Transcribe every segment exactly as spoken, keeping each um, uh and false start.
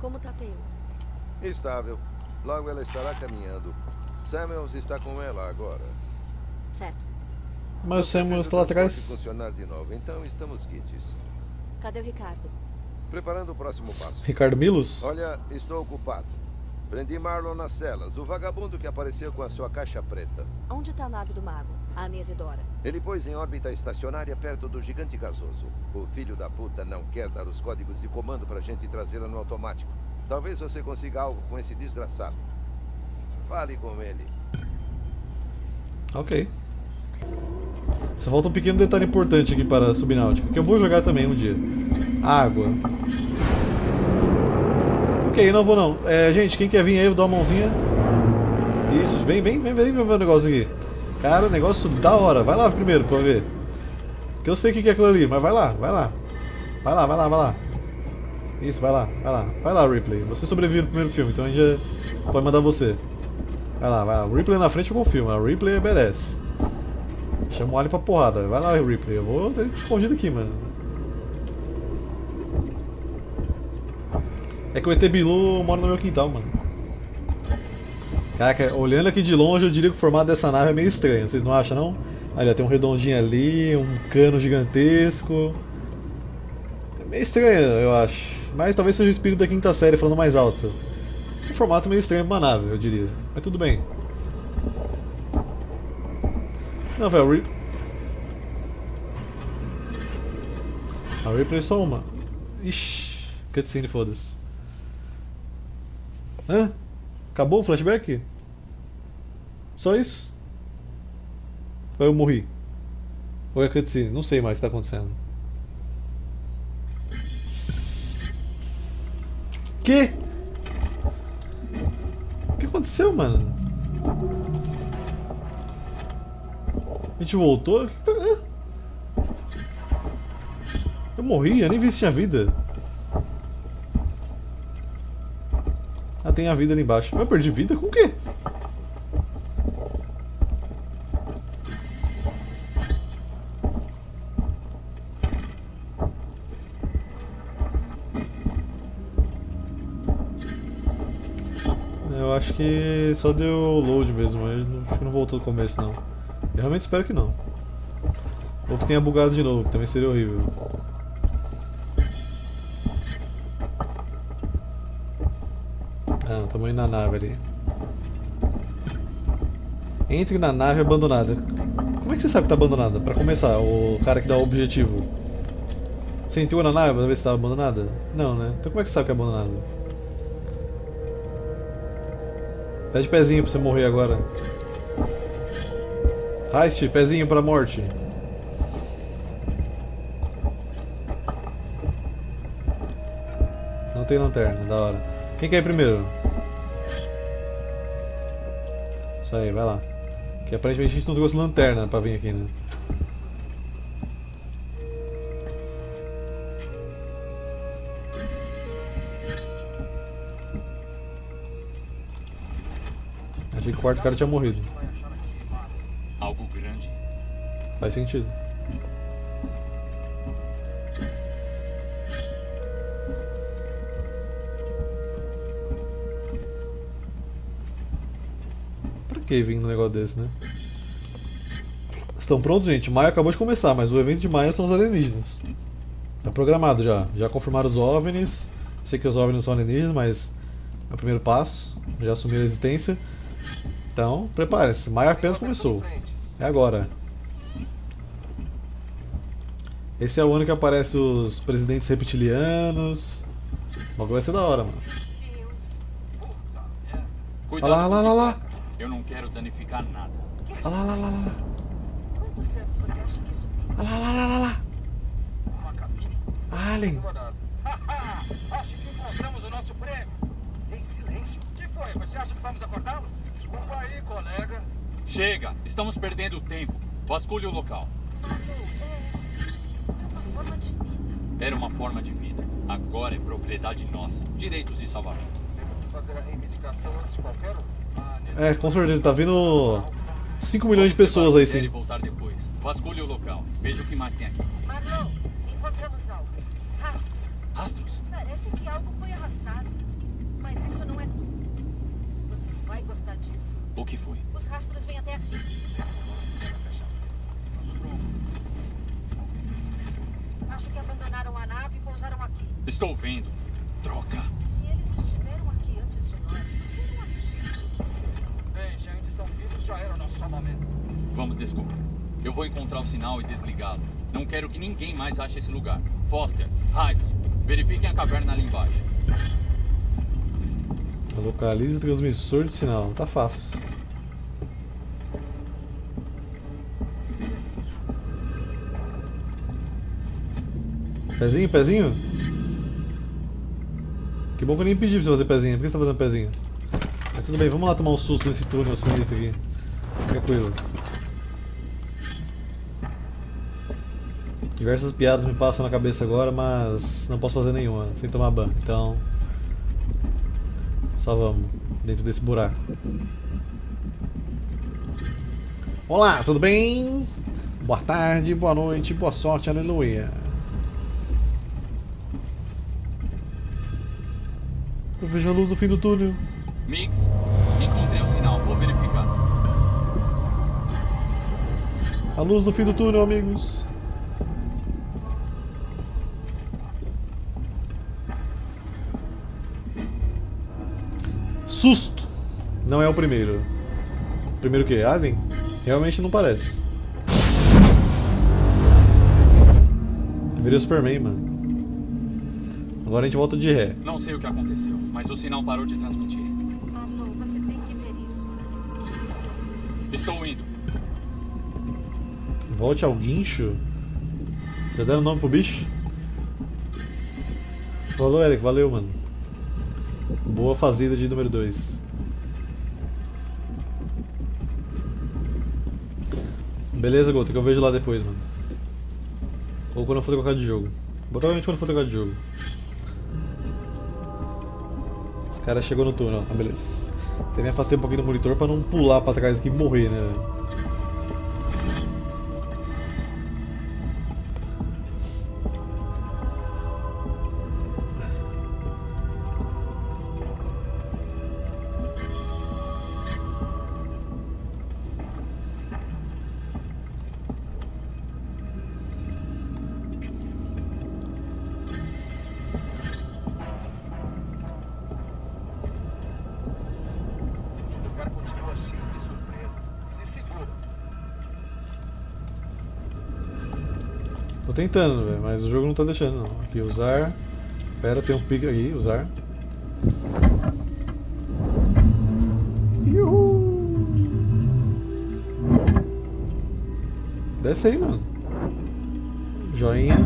Como tá Taylor? Estável. Logo ela estará caminhando. Samuels está com ela agora. Certo. Mas o Samuels está lá atrás. Funcionar de novo, então estamos quites. Cadê o Ricardo? Preparando o próximo passo. Ricardo Milos? Olha, estou ocupado. Prendi Marlon nas celas, o vagabundo que apareceu com a sua caixa preta. Onde tá a nave do mago, a Anesidora? Ele pôs em órbita estacionária perto do gigante gasoso. O filho da puta não quer dar os códigos de comando pra gente trazê-la no automático. Talvez você consiga algo com esse desgraçado. Fale com ele. Ok. Só falta um pequeno detalhe importante aqui para a Subnáutica, que eu vou jogar também um dia. Água. Ok, não vou não. É, gente, quem quer vir aí, eu dou uma mãozinha. Isso, vem, vem, vem, vem ver o negócio aqui. Cara, negócio da hora. Vai lá primeiro pra ver. Que eu sei o que é aquilo ali, mas vai lá, vai lá. Vai lá, vai lá, vai lá. Isso, vai lá, vai lá. Vai lá, Ripley. Você sobreviveu no primeiro filme, então a gente já pode mandar você. Vai lá, vai lá. O Ripley na frente eu confio, mas o Ripley merece. Chama o Alien pra porrada. Vai lá, Ripley. Eu vou ter escondido aqui, mano. É que o E T Bilu mora no meu quintal, mano. Caraca, olhando aqui de longe, eu diria que o formato dessa nave é meio estranho. Vocês não acham, não? Olha, tem um redondinho ali, um cano gigantesco. É meio estranho, eu acho. Mas talvez seja o espírito da quinta série falando mais alto. Um formato meio estranho pra uma nave, eu diria. Mas tudo bem. Não, velho, Rip... A Ripley é só uma. Ixi, cutscene, foda-se. Hã? Acabou o flashback? Só isso? Ou eu morri? Ou é cutscene? Não sei mais o que tá acontecendo. Que? O que aconteceu, mano? A gente voltou? Eu morri, eu nem vi se tinha vida. Ah, tem a vida ali embaixo. Mas eu perdi vida? Com o quê? Eu acho que só deu load mesmo, mas acho que não voltou do começo não. Eu realmente espero que não. Ou que tenha bugado de novo, que também seria horrível. Ah, estamos indo na nave ali. Entre na nave abandonada. Como é que você sabe que tá abandonada? Pra começar, o cara que dá o objetivo. Você entrou na nave pra ver se estava abandonada? Não, né? Então como é que você sabe que é abandonada? Pede pezinho pra você morrer agora. Heist, pezinho pra morte. Não tem lanterna, da hora. Quem quer ir primeiro? Isso aí, vai lá. Que aparentemente a gente não trouxe lanterna pra vir aqui, né? Achei que o quarto cara tinha morrido. Algo grande. Faz sentido. Pra que vir num negócio desse, né? Estão prontos, gente? Maio acabou de começar, mas o evento de maio são os alienígenas. Tá programado já. Já confirmaram os OVNIs. Sei que os OVNIs são alienígenas, mas é o primeiro passo. Já assumiram a existência. Então, prepare-se. Maio apenas começou. É agora. Esse é o ano que aparecem os presidentes reptilianos. O bagulho vai ser da hora, mano. Cuidado, Olha lá, lá, lá, lá. Eu não quero danificar nada. Olha lá, lá, lá, lá. Quantos anos você acha que isso tem? Olha lá, lá, lá, lá, lá. Uma cabine? Alien. Acho que encontramos o nosso prêmio. Ei, silêncio. O que foi? Você acha que vamos acordá-lo? Desculpa aí, colega. Chega, estamos perdendo tempo. Vasculhe o local. É uma forma de vida. Era uma forma de vida. Agora é propriedade nossa. Direitos de salvamento. Temos que fazer a reivindicação antes de qualquer um. Ah, nesse É, com certeza. Tá vindo cinco milhões de pessoas aí, Quero sim. voltar depois. Vasculhe o local. Veja o que mais tem aqui. Marlon, encontramos algo. Rastros. Rastros? Parece que algo foi arrastado. Mas isso não é tudo. Você vai gostar disso. O que foi? Os rastros vêm até aqui. Acho que abandonaram a nave e pousaram aqui. Estou vendo. Droga. Se eles estiveram aqui antes de nós, por que não há registros desse lugar? Bem, gente, são vivos já era o nosso salvamento. Vamos descobrir. Eu vou encontrar o sinal e desligá-lo. Não quero que ninguém mais ache esse lugar. Foster, Heist, verifiquem a caverna ali embaixo. Localize o transmissor de sinal. Tá fácil. Pezinho, pezinho? Que bom que eu nem pedi pra você fazer pezinho. Por que você tá fazendo pezinho? Mas tudo bem, vamos lá tomar um susto nesse túnel sinistro aqui. Tranquilo. Diversas piadas me passam na cabeça agora, mas não posso fazer nenhuma sem tomar banho. Então, só vamos dentro desse buraco. Olá, tudo bem? Boa tarde, boa noite, boa sorte, aleluia. Eu vejo a luz no fim do túnel. Mix, encontrei o sinal, vou verificar. A luz no fim do túnel, amigos. Susto! Não é o primeiro. O primeiro o quê? Alien? Realmente não parece. Virei o Superman, mano. Agora a gente volta de ré. Não sei o que aconteceu, mas o sinal parou de transmitir. Marlon, você tem que ver isso. Estou indo. Volte ao guincho? Já deram nome pro bicho? Falou, Eric. Valeu, mano. Boa fazenda de número dois. Beleza, Gota, que eu vejo lá depois, mano. Ou quando eu for trocar de jogo. Provavelmente quando eu for trocar de jogo. Esse cara chegou no túnel, ah, beleza. Até me afastei um pouquinho do monitor pra não pular pra trás aqui e morrer, né, velho? Tô tentando, velho, mas o jogo não tá deixando não. Aqui, usar. Pera, tem um pique aqui, usar. Uhul. Desce aí, mano. Joinha.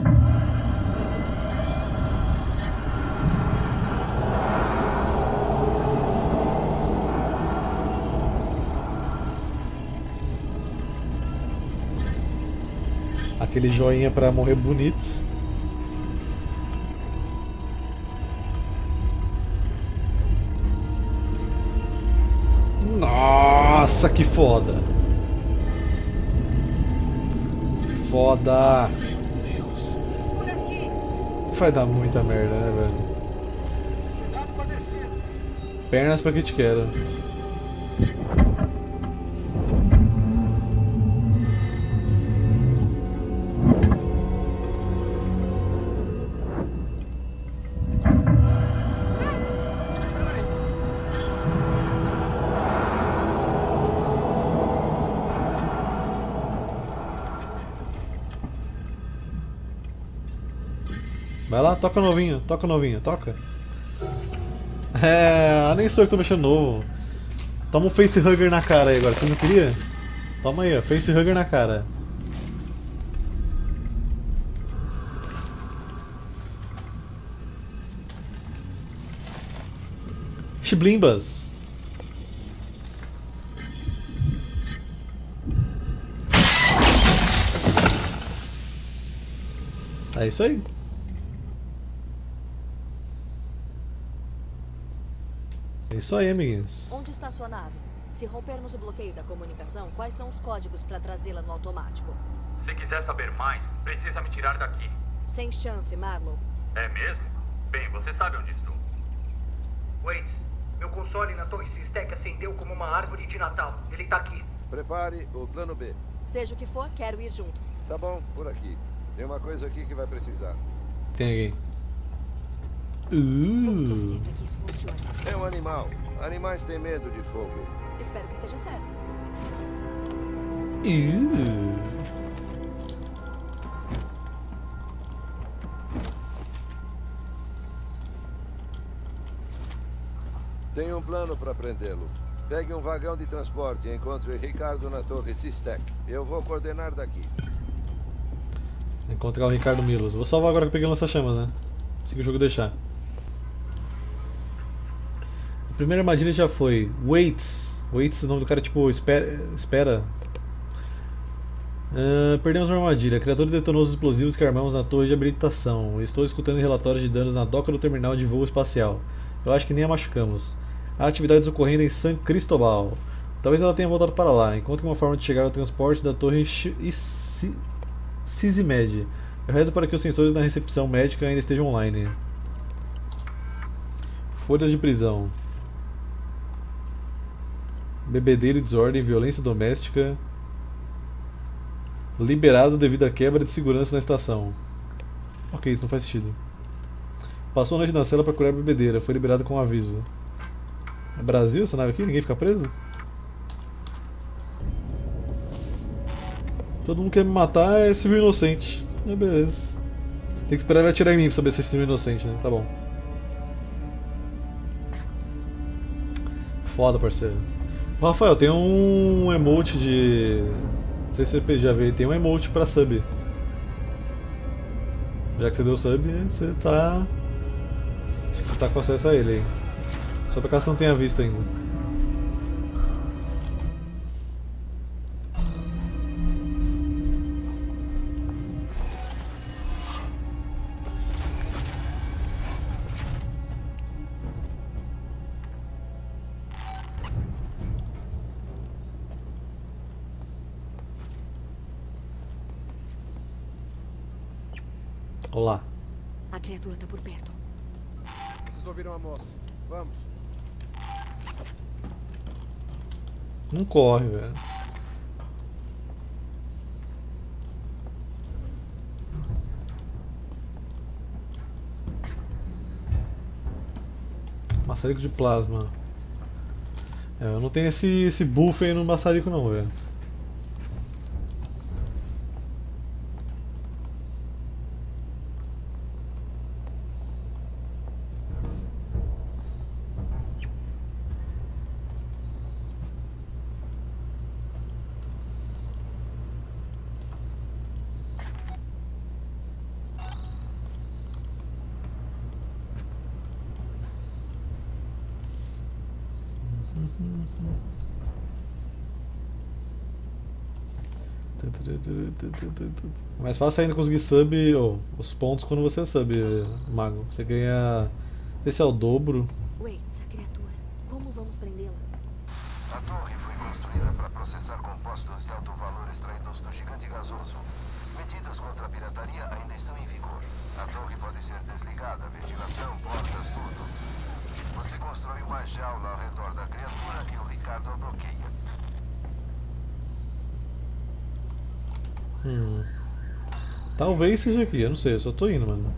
Aquele joinha pra morrer bonito. Nossa, que foda! Que foda! Meu Deus. Por aqui. Vai dar muita merda, né, velho? Cuidado com a descida. Pernas pra que te quero. Vai lá, toca novinho, toca novinho, toca. É, nem sou eu que tô mexendo novo. Toma um facehugger na cara aí agora, você não queria? Toma aí, ó, facehugger na cara. Chiblimbas. É isso aí. É isso aí, amiguinhos. Onde está sua nave? Se rompermos o bloqueio da comunicação, quais são os códigos para trazê-la no automático? Se quiser saber mais, precisa me tirar daqui. Sem chance, Marlow. É mesmo? Bem, você sabe onde estou. Waits, meu console na torre Systec acendeu como uma árvore de Natal. Ele tá aqui. Prepare o plano B. Seja o que for, quero ir junto. Tá bom, por aqui. Tem uma coisa aqui que vai precisar. Tem aqui. Vamos Uh. torcer para que isso funcione. É um animal. Animais têm medo de fogo. Espero que esteja certo. Uh. Tem um plano para prendê-lo. Pegue um vagão de transporte e encontre Ricardo na torre Systec. Eu vou coordenar daqui. Encontrar o Ricardo Milos. Vou salvar agora que eu peguei o lança-chamas, né? Assim que o jogo deixar. A primeira armadilha já foi Waits. Waits, o nome do cara é tipo espera. espera. Uh, perdemos uma armadilha. A criatura detonou os explosivos que armamos na torre de habilitação. Estou escutando relatórios de danos na doca do terminal de voo espacial. Eu acho que nem a machucamos. Há atividades ocorrendo em San Cristóbal. Talvez ela tenha voltado para lá. Encontre uma forma de chegar ao transporte da torre Sisimed. Eu rezo para que os sensores da recepção médica ainda estejam online. Folhas de prisão. Bebedeira e desordem, violência doméstica. Liberado devido à quebra de segurança na estação. Ok, isso não faz sentido. Passou a noite na cela para curar a bebedeira. Foi liberado com um aviso. É Brasil essa nave aqui? Ninguém fica preso? Todo mundo quer me matar, é civil inocente. É beleza. Tem que esperar ele atirar em mim pra saber se é civil inocente, né? Tá bom. Foda, parceiro. Rafael, tem um emote de... Não sei se você já viu, tem um emote pra sub. Já que você deu sub, você tá... Acho que você tá com acesso a ele aí. Só pra caso você não tenha visto ainda. Olá. A criatura tá por perto. Vocês ouviram a moça? Vamos. Não corre, velho. Maçarico de plasma. É, eu não tenho esse, esse buff aí no maçarico não, velho. Mais fácil ainda conseguir sub, oh, os pontos quando você é sub, mago. Você ganha. Esse é o dobro. Waits, a criatura. Como vamos prendê-la? A torre foi construída para processar compostos de alto valor extraídos do gigante gasoso. Medidas contra a pirataria ainda estão em vigor. A torre pode ser desligada, ventilação, portas, tudo. Você constrói uma jaula ao redor da criatura e o Ricardo a bloqueia. Hum. Talvez seja aqui, eu não sei, eu só tô indo, mano.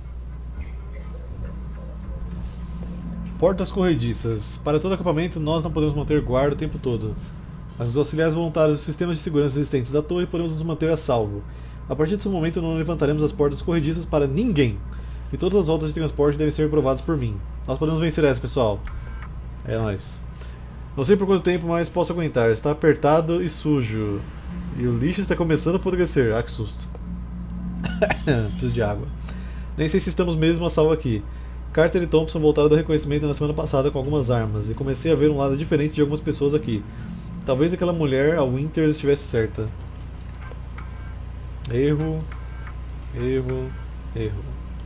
Portas corrediças. Para todo acampamento, nós não podemos manter guarda o tempo todo. Mas os auxiliares voluntários dos sistemas de segurança existentes da torre podemos nos manter a salvo. A partir desse momento, não levantaremos as portas corrediças para ninguém. E todas as voltas de transporte devem ser aprovadas por mim. Nós podemos vencer essa, pessoal. É nóis. Não sei por quanto tempo, mas posso aguentar. Está apertado e sujo. E o lixo está começando a apodrecer. Ah, que susto. Preciso de água. Nem sei se estamos mesmo a salvo aqui. Carter e Thompson voltaram do reconhecimento na semana passada com algumas armas. E comecei a ver um lado diferente de algumas pessoas aqui. Talvez aquela mulher, a Winters, estivesse certa. Erro. Erro. Erro.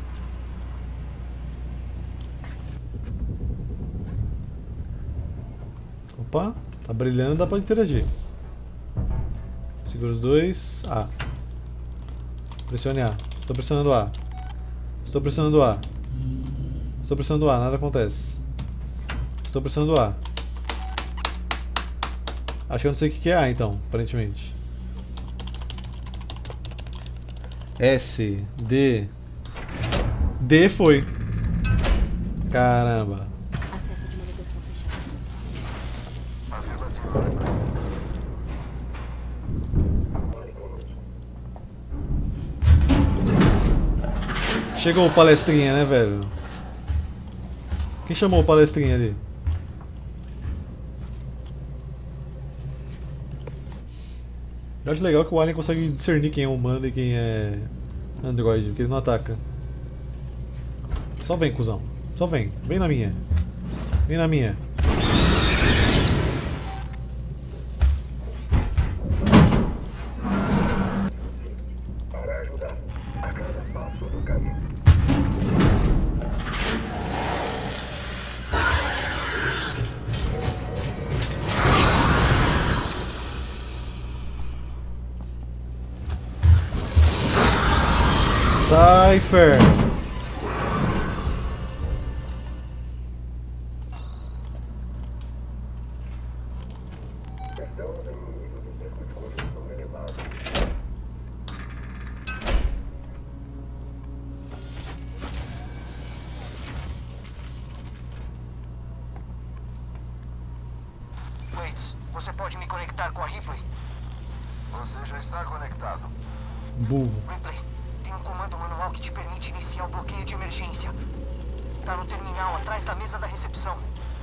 Opa, tá brilhando, dá pra interagir. Segura os dois. A. Pressione A. Estou pressionando A. Estou pressionando A. Estou pressionando A, nada acontece. Estou pressionando A. Acho que eu não sei o que é A então, aparentemente. S, D. D foi. Caramba. Acesso de manutenção fechado. Chegou o palestrinha, né, velho? Quem chamou o palestrinha ali? Eu acho legal que o Alien consegue discernir quem é humano e quem é androide, porque ele não ataca. Só vem, cuzão. Só vem. Vem na minha. Vem na minha. Para ajudar a cada passo do caminho. Cypher! Waits, você pode me conectar com a Ripley? Você já está conectado. Burro. Ripley, tem um comando manual que te permite iniciar o bloqueio de emergência. Tá no terminal, atrás da mesa da recepção.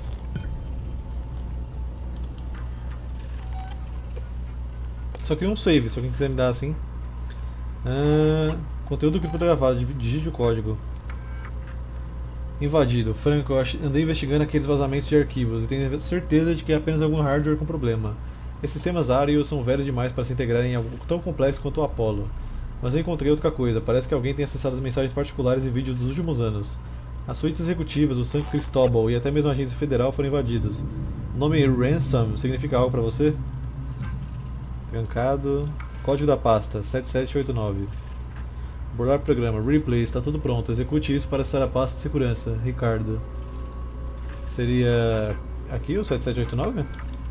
Só queria um save, se alguém quiser me dar assim. Ah, conteúdo criptografado, digite o código. Invadido. Franco, eu andei investigando aqueles vazamentos de arquivos e tenho certeza de que é apenas algum hardware com problema. Esses sistemas Ariel são velhos demais para se integrarem em algo tão complexo quanto o Apollo. Mas eu encontrei outra coisa, parece que alguém tem acessado as mensagens particulares e vídeos dos últimos anos. As suítes executivas, o Santo Cristóbal e até mesmo a agência federal foram invadidos. O nome Ransom significa algo para você? Trancado. Código da pasta sete sete oito nove. Burlar programa. Replay. Está tudo pronto. Execute isso para acessar a pasta de segurança. Ricardo. Seria aqui o sete sete oito nove?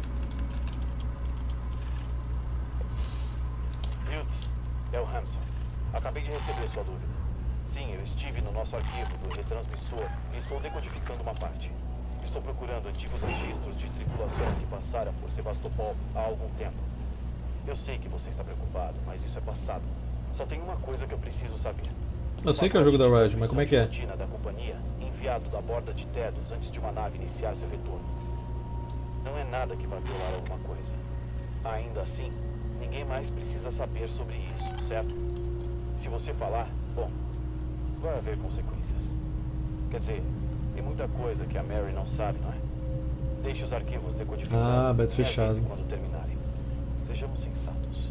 É o Ramson. Acabei de receber sua dúvida. Sim, eu estive no nosso arquivo do retransmissor e estou decodificando uma parte. Estou procurando antigos registros de tripulações que passaram por Sebastopol há algum tempo. Eu sei que você está preocupado, mas isso é passado. Só tem uma coisa que eu preciso saber. Eu sei que é o jogo da Riot, mas como é que é? Da companhia, enviado da borda de Tedos antes de uma nave iniciar seu retorno. Não é nada que vai violar alguma coisa. Ainda assim, ninguém mais precisa saber sobre isso, certo? Se você falar, bom, vai haver consequências. Quer dizer, tem muita coisa que a Mary não sabe, não é? Deixe os arquivos decodificados. Ah, beta fechado. Quando terminarem. Sejamos sensatos.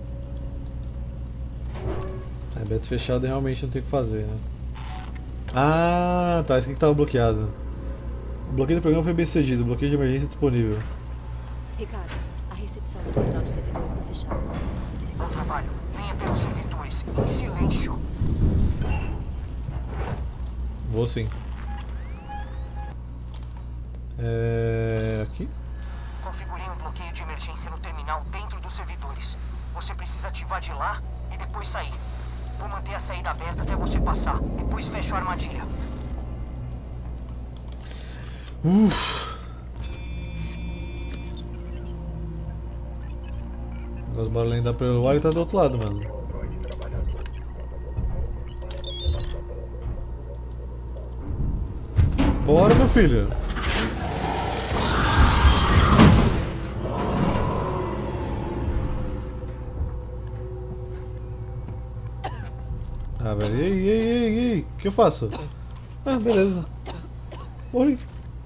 É, beta fechado realmente não tem o que fazer, né? Ah, tá, isso aqui que estava bloqueado. O bloqueio do programa foi bem sucedido, o bloqueio de emergência disponível. Ricardo, a recepção do central dos servidores está fechada. Bom trabalho. Venha pelos servidores, em silêncio. Vou sim. É... aqui? Configurei um bloqueio de emergência no terminal dentro dos servidores. Você precisa ativar de lá e depois sair. Vou manter a saída aberta até você passar. Depois fecho a armadilha. Uff. Agora os barulhinhos da pelo ar e tá do outro lado, mano. Bora, meu filho. Ah, velho, ei, ei, ei, ei, o que eu faço? Ah, beleza. Morri.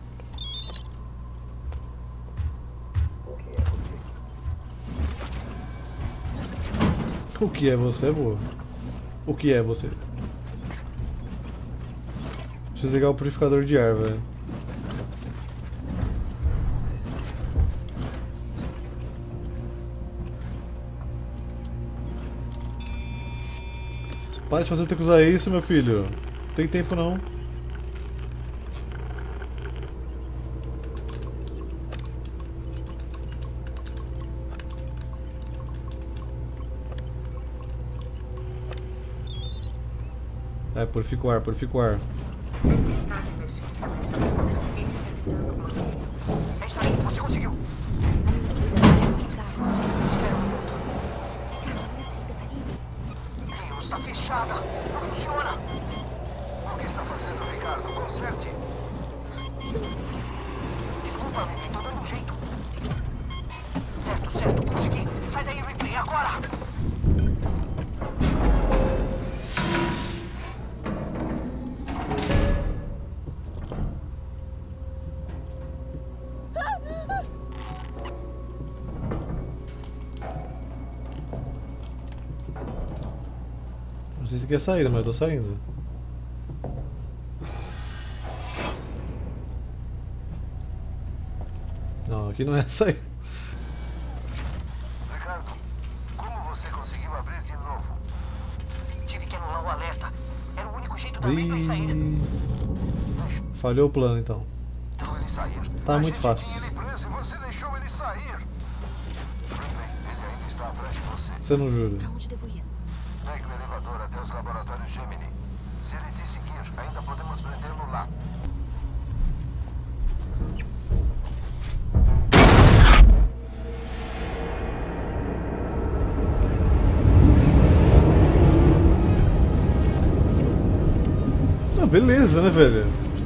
O que é você, boa? O que é você? Preciso ligar o purificador de ar, velho. Para de fazer ter que usar isso, meu filho. Não tem tempo não. É, purifica o ar, purifica o ar. É isso aí, você conseguiu. A minha saída tá livre, cara. Espera um minuto. Cara, a minha saída tá livre. Deus, está fechada. Não funciona. O que está fazendo, Ricardo? Conserte. Deus. Desculpa, Ripley, tô dando um jeito. Certo, certo, consegui. Sai daí, Ripley, agora. Não sei se aqui é saída, mas eu tô saindo. Não, aqui não é a saída. Ricardo, como você conseguiu abrir de novo? Tive que anular o alerta. Era o único jeito da Ripley sair. Ih, falhou o plano então. Deixou ele sair. Tá A muito gente fácil. tinha ele preso e você deixou ele sair. Ripley, ele ainda está atrás de você. Você não jura? Pra onde devo ir? Pegue o elevador até os laboratórios Gemini. Se ele te seguir, ainda podemos prendê-lo lá. Ah, beleza, né, velho?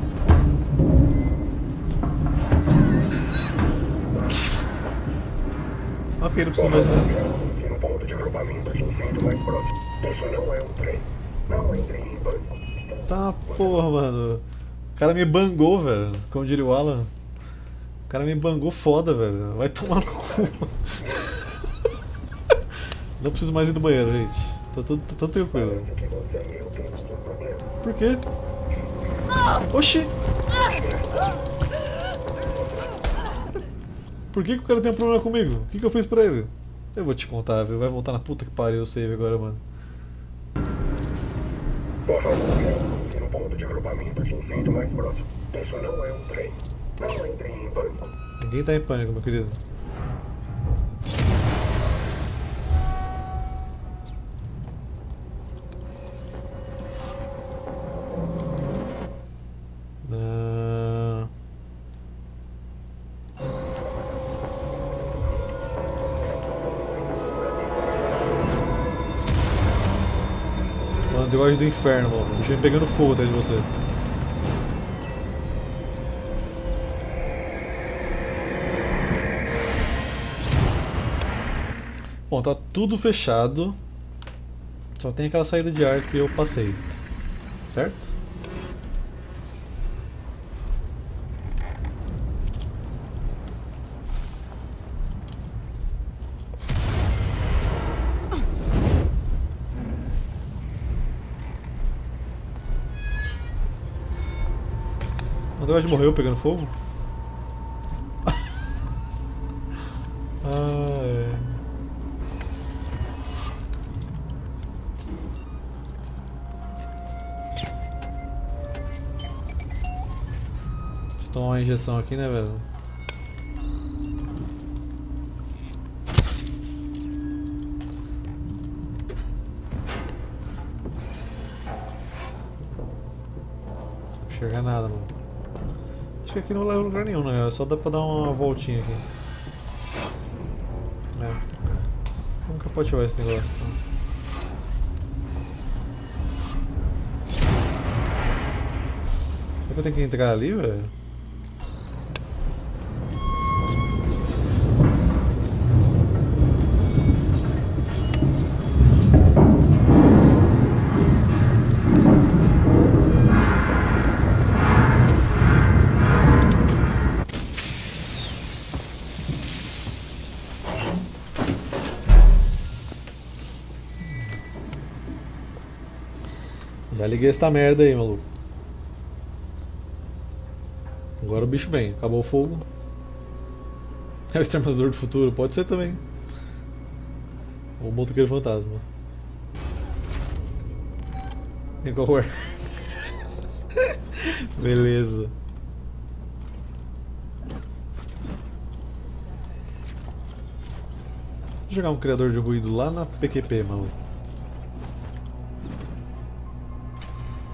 Ok, não precisa mais nada. No ponto de agrupamento de incêndio mais próximo. Isso não é um trem. Não entre em banco. Tá, porra, mano. O cara me bangou, velho. Como diria o Alan. O cara me bangou foda, velho. Vai tomar no cu. Não preciso mais ir no banheiro, gente. Tá tudo, tá tudo tranquilo. Por quê? Oxi! Por que, que o cara tem um problema comigo? O que, que eu fiz pra ele? Eu vou te contar, viu? Vai voltar na puta que pariu o save agora, mano. Por favor, reúnam-se no ponto de agrupamento de incêndio mais próximo. Isso não é um trem. Não entre em pânico. Ninguém tá em pânico, meu querido. Ah... Mano, negócio do inferno, mano. O bicho vem pegando fogo atrás de você. Bom, tá tudo fechado. Só tem aquela saída de ar que eu passei. Certo? O negócio morreu pegando fogo? Ah, é. Deixa eu tomar uma injeção aqui, né, velho? Não enxergar nada, mano. Acho que aqui não leva lugar nenhum, né? Só dá pra dar uma voltinha aqui. É. Vamos capotear esse negócio, então. Será que eu tenho que entrar ali, velho? Já liguei essa merda aí, maluco. Agora o bicho vem. Acabou o fogo. É o Exterminador do Futuro. Pode ser também. Ou o Motoqueiro Fantasma. Igual o ar. Beleza. Vou jogar um criador de ruído lá na P Q P, maluco.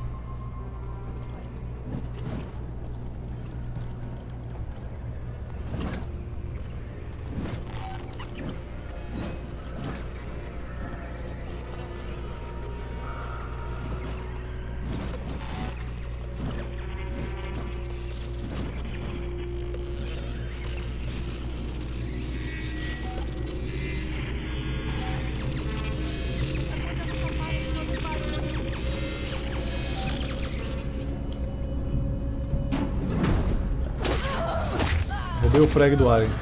Roubei o frag do Alien.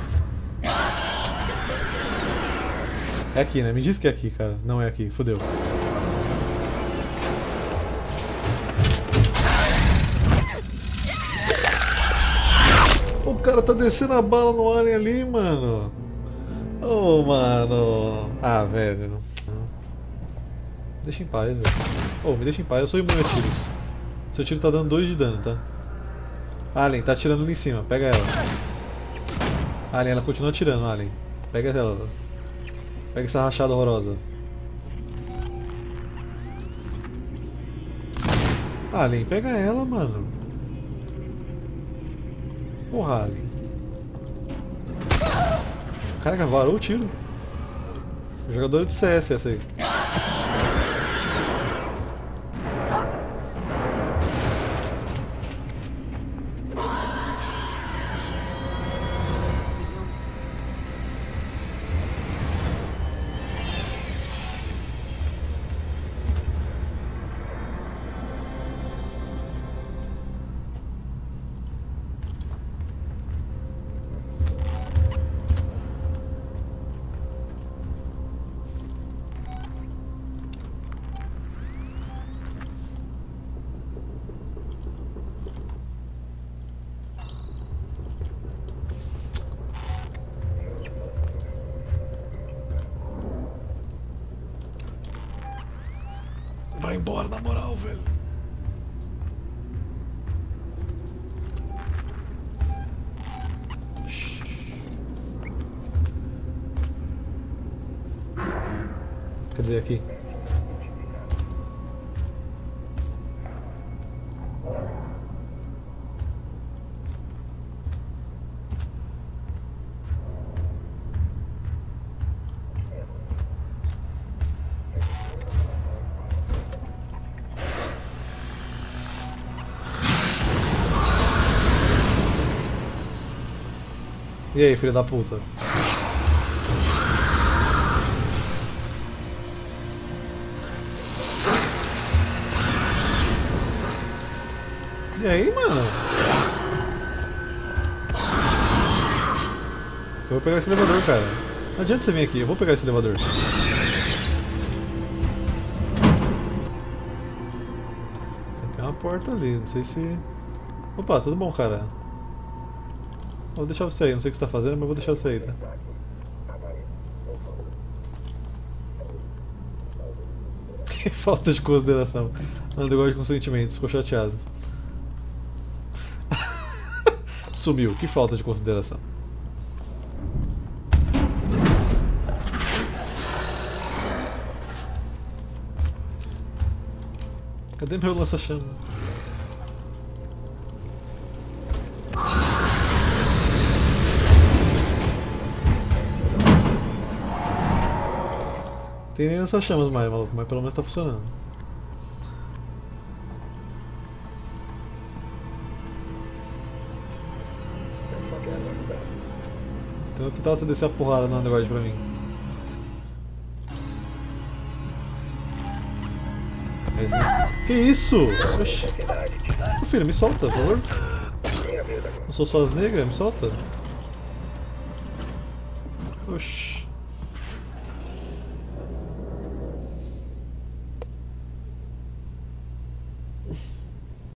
É aqui, né? Me diz que é aqui, cara. Não é aqui. Fodeu. O cara tá descendo a bala no Alien ali, mano. Oh, mano. Ah, velho. Deixa em paz, velho. Oh, me deixa em paz. Eu sou imune a tiros. Seu tiro tá dando dois de dano, tá? Alien, tá atirando ali em cima. Pega ela. Alien, ela continua atirando, Alien. Pega ela. Pega essa rachada horrorosa. Alien, pega ela, mano. Porra, Alien. Caraca, varou o tiro. Jogador de C S essa aí. Vai embora, na moral, velho. Quer dizer, aqui. E aí, filho da puta? E aí, mano? Eu vou pegar esse elevador, cara. Não adianta você vir aqui, eu vou pegar esse elevador. Tem uma porta ali, não sei se... Opa, tudo bom, cara? Vou deixar você aí, não sei o que você tá fazendo, mas vou deixar você aí, tá? Que falta de consideração. Não negócio de consentimentos, ficou chateado. Sumiu, que falta de consideração. Cadê meu lança-chama? Tem nem essas chamas mais, maluco, mas pelo menos tá funcionando. Então que tal você descer a porrada no negócio pra mim? É, que isso? Oxi. Ô, filho, me solta, por favor. Eu sou suas negras, me solta. Oxi.